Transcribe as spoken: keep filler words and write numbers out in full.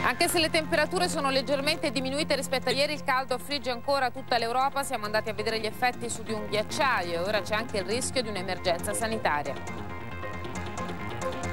Anche se le temperature sono leggermente diminuite rispetto a ieri, il caldo affligge ancora tutta l'Europa. Siamo andati a vedere gli effetti su di un ghiacciaio e ora c'è anche il rischio di un'emergenza sanitaria.